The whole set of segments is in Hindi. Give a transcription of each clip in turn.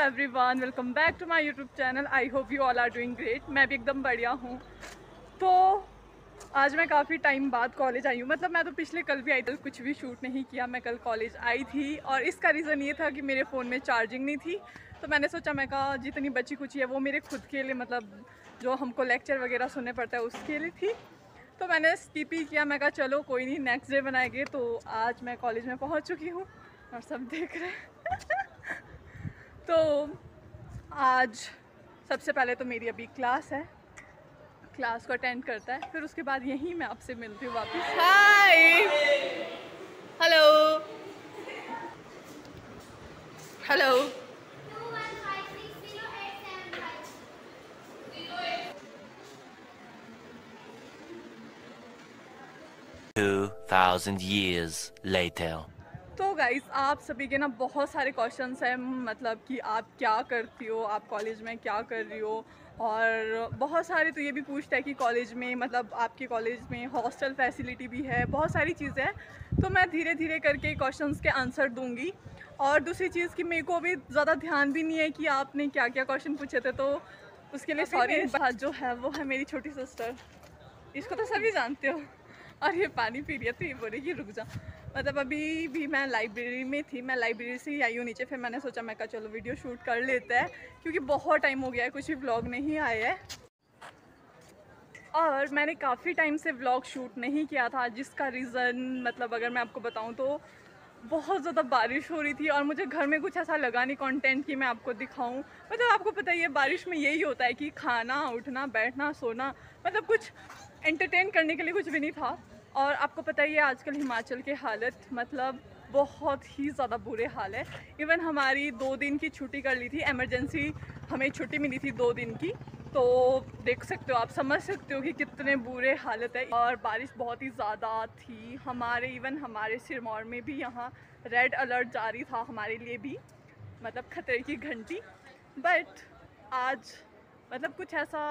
Everyone, welcome back to my YouTube channel. I hope you all are doing great. मैं भी एकदम बढ़िया हूँ। तो आज मैं काफ़ी टाइम बाद कॉलेज आई हूँ। मतलब मैं तो पिछले कल भी आई थी, कुछ भी शूट नहीं किया। मैं कल कॉलेज आई थी और इसका रीज़न ये था कि मेरे फ़ोन में चार्जिंग नहीं थी। तो मैंने सोचा, मैं कहा जितनी बची कुछ है वो मेरे खुद के लिए, मतलब जो हमको लेक्चर वगैरह सुनने पड़ता है उसके लिए थी। तो मैंने स्किप ही किया। मैं कहा चलो कोई नहीं, नेक्स्ट डे बनाएंगे। तो आज मैं कॉलेज में पहुँच चुकी हूँ और सब देख रहे हैं। तो आज सबसे पहले तो मेरी अभी क्लास है, क्लास को अटेंड करता है, फिर उसके बाद यहीं मैं आपसे मिलती हूँ वापस। Hi, hello hello. 2000 years later. तो गाइस, आप सभी के ना बहुत सारे क्वेश्चंस हैं, मतलब कि आप क्या करती हो, आप कॉलेज में क्या कर रही हो। और बहुत सारे तो ये भी पूछते हैं कि कॉलेज में, मतलब आपके कॉलेज में हॉस्टल फैसिलिटी भी है, बहुत सारी चीज़ें हैं। तो मैं धीरे धीरे करके क्वेश्चंस के आंसर दूंगी। और दूसरी चीज़ कि मेरे को भी ज़्यादा ध्यान भी नहीं है कि आपने क्या क्या क्वेश्चन पूछे थे, तो उसके लिए सॉरी। बात जो है वो है मेरी छोटी सिस्टर, इसको तो सभी जानते हो। और ये पानी पी रही है तो ये बोलेगी रुक जा। मतलब अभी भी मैं लाइब्रेरी में थी, मैं लाइब्रेरी से ही आई हूँ नीचे। फिर मैंने सोचा, मैं कहा चलो वीडियो शूट कर लेते हैं, क्योंकि बहुत टाइम हो गया है, कुछ भी व्लॉग नहीं आया है। और मैंने काफ़ी टाइम से व्लॉग शूट नहीं किया था, जिसका रीज़न, मतलब अगर मैं आपको बताऊँ तो बहुत ज़्यादा बारिश हो रही थी और मुझे घर में कुछ ऐसा लगा नहीं कंटेंट कि मैं आपको दिखाऊं। मतलब आपको पता ही है बारिश में यही होता है कि खाना, उठना, बैठना, सोना, मतलब कुछ एंटरटेन करने के लिए कुछ भी नहीं था। और आपको पता ही है आजकल हिमाचल के हालत, मतलब बहुत ही ज़्यादा बुरे हाल है। इवन हमारी 2 दिन की छुट्टी कर ली थी, इमरजेंसी हमें छुट्टी मिली थी 2 दिन की। तो देख सकते हो, आप समझ सकते हो कि कितने बुरे हालत है। और बारिश बहुत ही ज़्यादा थी हमारे सिरमौर में भी। यहाँ रेड अलर्ट जारी था हमारे लिए भी, मतलब खतरे की घंटी। बट आज मतलब कुछ ऐसा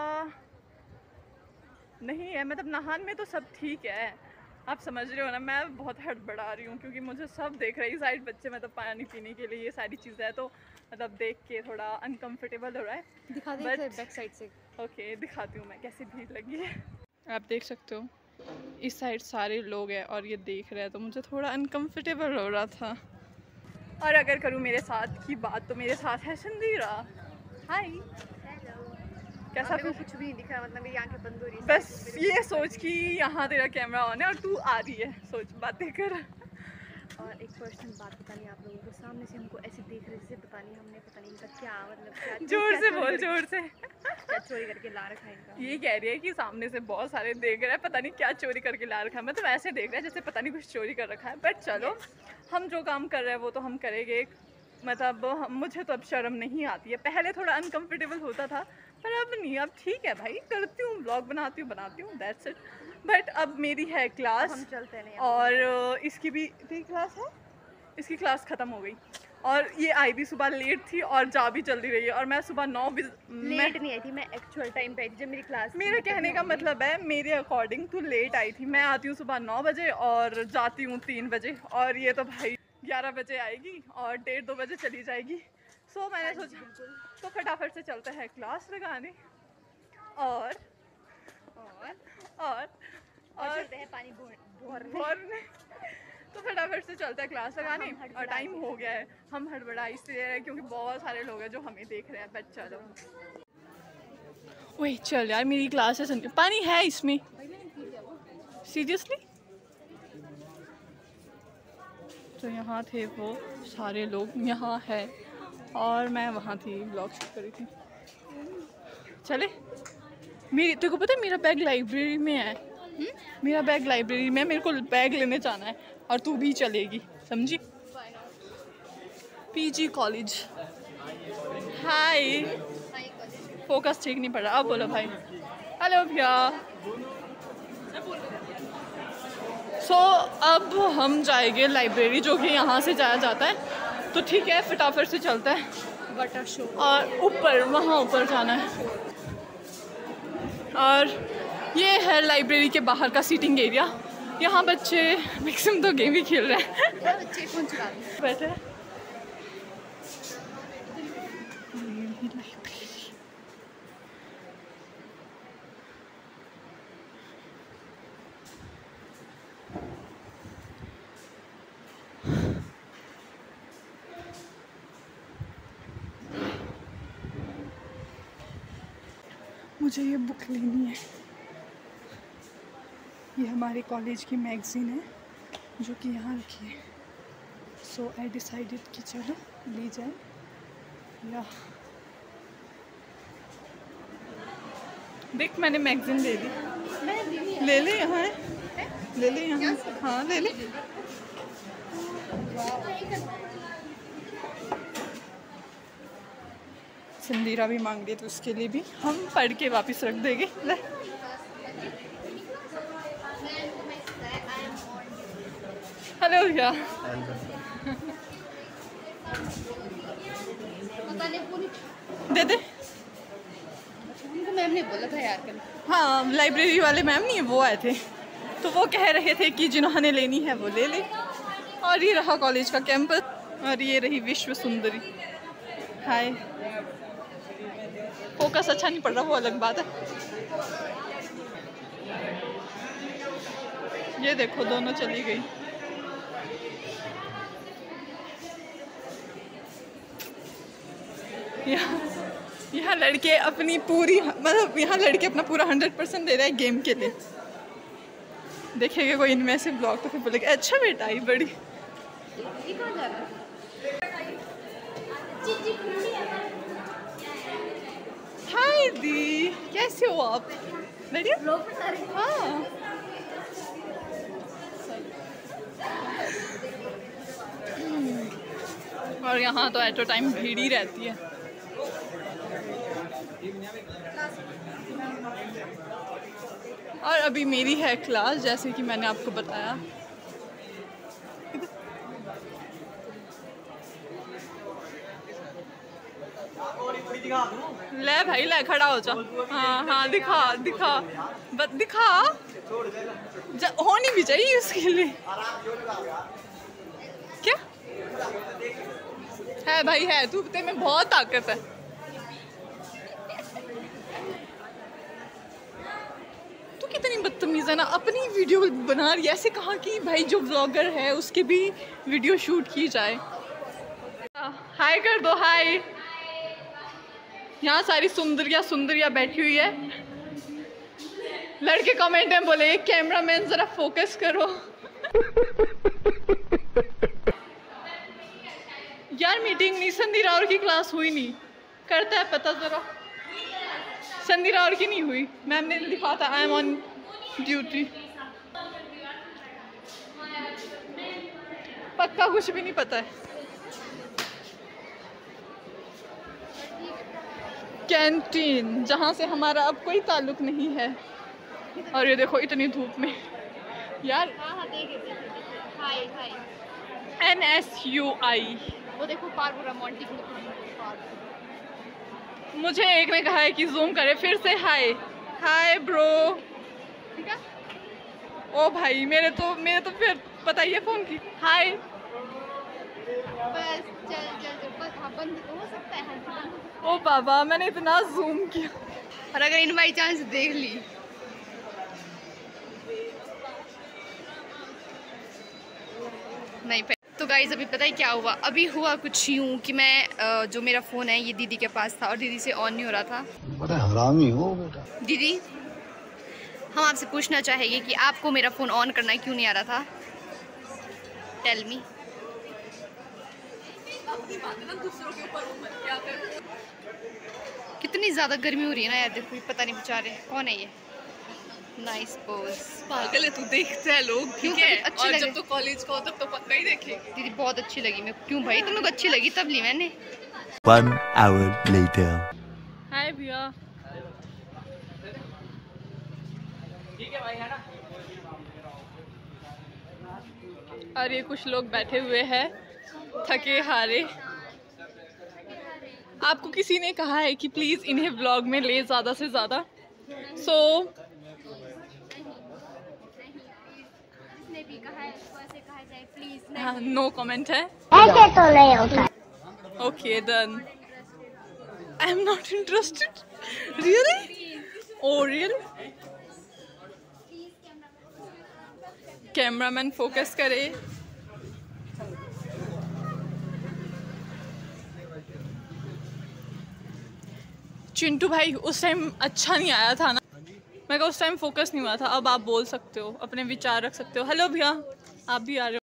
नहीं है, मतलब नाहन में तो सब ठीक है। आप समझ रहे हो ना, मैं बहुत हड़बड़ा रही हूँ क्योंकि मुझे सब देख रहे हैं साइड बच्चे, मतलब पानी पीने के लिए ये सारी चीज़ें हैं। तो मतलब देख के थोड़ा अनकंफर्टेबल हो रहा है। दिखा दे बैक साइड से। ओके, दिखाती हूँ मैं कैसी भीड़ लगी है। आप देख सकते हो इस साइड सारे लोग हैं और ये देख रहे हैं, तो मुझे थोड़ा अनकंफर्टेबल हो रहा था। और अगर करूँ मेरे साथ की बात, तो मेरे साथ है संदीरा। हाय, कैसा मेरे को कुछ भी नहीं दिख रहा, मतलब मेरी आंखें बंद हो रही है। बस ये सोच कि यहाँ तेरा कैमरा ऑन है और तू आ रही है, सोच बातें कर। और एक पर्सनल बात पता नहीं, आप लोगों को सामने से हमको ऐसे देख रहे जैसे पता नहीं हमने, पता नहीं इनका क्या, मतलब क्या जोर से बोल, जोर से। क्या चोरी करके ला रखा है इनका। ये कह रही है कि सामने से बहुत सारे देख रहे हैं, पता नहीं क्या चोरी करके ला रखा है। मतलब ऐसे देख रहे हैं जैसे पता नहीं कुछ चोरी कर रखा है। बट चलो, हम जो काम कर रहे हैं वो तो हम करेंगे। मतलब मुझे तो अब शर्म नहीं आती है। पहले थोड़ा अनकंफर्टेबल होता था, पर अब नहीं, अब ठीक है भाई, करती हूँ, ब्लॉग बनाती हूँ, दैट्स इट। बट अब मेरी है क्लास, हम चलते हैं। और इसकी भी क्लास है, इसकी क्लास ख़त्म हो गई। और ये आई भी सुबह लेट थी और जा भी जल्दी रही है। और मैं सुबह 9 बजे लेट नहीं आई थी, मैं एक्चुअल टाइम पे आई थी जब मेरी क्लास। मेरा कहने का मतलब है, मेरे अकॉर्डिंग तो लेट आई थी। मैं आती हूँ सुबह 9 बजे और जाती हूँ 3 बजे, और ये तो भाई 11 बजे आएगी और 1:30-2 बजे चली जाएगी। सो मैंने सोचा तो फटाफट से चलते हैं क्लास लगाने। और चलते हैं पानी भरने। तो फटाफट से चलता है क्लास लगाने। और टाइम हो गया है, हम हड़बड़ा इसलिए है क्योंकि बहुत सारे लोग हैं जो हमें देख रहे हैं। बट चलो, वही चल यार, मेरी क्लास है। पानी है इसमें, सीरियसली। तो यहाँ थे वो सारे लोग, यहाँ है, और मैं वहाँ थी, ब्लॉग शूट कर रही थी। चले, मेरी तेरे को पता है मेरा बैग लाइब्रेरी में है। मेरा बैग लाइब्रेरी में, मेरे को बैग लेने जाना है और तू भी चलेगी, समझी? PG college. हाय, फोकस ठीक नहीं पड़ रहा। अब बोलो भाई। हेलो भैया। सो अब हम जाएंगे लाइब्रेरी, जो कि यहाँ से जाया जाता है। तो ठीक है, फटाफट से चलता है वाटर शो, और ऊपर, वहाँ ऊपर जाना है। और ये है लाइब्रेरी के बाहर का सीटिंग एरिया। यहाँ बच्चे मैक्सिमम तो गेम ही खेल रहे हैं। बच्चे फोन चला रहे हैं। बैठे मुझे ये बुक लेनी है। ये हमारे कॉलेज की मैगज़ीन है जो कि यहाँ रखी है। सो आई डिसाइडेड कि चलो ले जाए। या देख मैंने मैगज़ीन ले ली। ले ले, यहाँ है, ले ले यहाँ। हाँ ले ले। संदीरा भी मांग रही है तो उसके लिए भी हम पढ़ के वापस रख देंगे। ले हेलो भैया। दे दे। उनको मैम ने बोला था यार कल। हाँ लाइब्रेरी वाले मैम नहीं, वो आए थे तो वो कह रहे थे कि जिन्होंने लेनी है वो ले ले। और ये रहा कॉलेज का कैंपस और ये रही विश्व सुंदरी। हाय। फोकस अच्छा नहीं पड़ रहा वो अलग बात है। ये देखो दोनों चली गई। यहाँ लड़के अपनी पूरी मतलब यहाँ लड़के अपना पूरा 100% दे रहे हैं गेम के लिए। देखेंगे कोई इनमें से ब्लॉग तो फिर बोलेगा अच्छा बेटा आई बड़ी। हाय दी, कैसे हो आप? बढ़िया। हाँ और यहाँ तो एट अ टाइम भीड़ ही रहती है। और अभी मेरी है क्लास जैसे कि मैंने आपको बताया। ले भाई ले, खड़ा हो जा। हाँ हाँ दिखा दिखा दिखा, होनी भी चाहिए उसके लिए। क्या है भाई, है तू में बहुत ताकत है। तू कितनी बदतमीज है ना, अपनी वीडियो बना रही है। ऐसे कहा कि भाई जो ब्लॉगर है उसके भी वीडियो शूट की जाए। हाय कर दो, हाय। यहाँ सारी सुंदरियाँ बैठी हुई है। लड़के कमेंट में बोले कैमरामैन जरा फोकस करो। यार मीटिंग नहीं, संदी राउर की क्लास हुई नहीं, करता है पता जरा। संदी राउर की नहीं हुई, मैम ने लिखा था आई एम ऑन ड्यूटी। पक्का कुछ भी नहीं पता है। कैंटीन जहाँ से हमारा अब कोई ताल्लुक नहीं है। और ये देखो इतनी धूप में यार। हाय हाय। NSUI। वो देखो पार्क मोंटी। मुझे एक ने कहा है कि जूम करे, फिर से हाय। Hi bro. ठीक है। ओ भाई मेरे तो फिर पता ही है फोन की। हाय। बस चल बस। हाँ बंद तो हो सकता है। ओ बाबा मैंने इतना जूम किया। और अगर इन बाई चांस देख ली नहीं। तो गाइज अभी पता है क्या हुआ? अभी हुआ कुछ यूँ कि मैं जो मेरा फ़ोन है ये दीदी के पास था और दीदी से ऑन नहीं हो रहा था। बड़ा हरामी हो बेटा। दीदी हम आपसे पूछना चाहेंगे कि आपको मेरा फ़ोन ऑन करना क्यों नहीं आ रहा था? Tell me. कितनी ज़्यादा गर्मी हो रही है ना यार। देखो पता नहीं बेचारे कौन है ये। Nice pose. पागल है तू, देखते हैं लोग ठीक है। अच्छी और लगे। जब तो कॉलेज का हो तब तो पक्का ही देखेंगे। दीदी बहुत अच्छी लगी मैं। क्यों भाई तुम लोग अच्छी लगी तब ली मैंने। 1 hour later. हाय भैया। ठीक है भाई, है ना? और ये कुछ लोग बैठे हुए हैं थके हारे। आपको किसी ने कहा है कि प्लीज़ इन्हें व्लॉग में ले ज़्यादा से ज़्यादा। सो भी कहा है उसको ऐसे कहा जाए प्लीज। नो कमेंट है। ऐसे तो नहीं होता। Okay done. I am not interested. Really? Oh real? Cameraman focus करे। चिंटू भाई उस टाइम अच्छा नहीं आया था ना, मैं कहा उस टाइम फोकस नहीं हुआ था। अब आप बोल सकते हो, अपने विचार रख सकते हो। हेलो भैया, आप भी आ रहे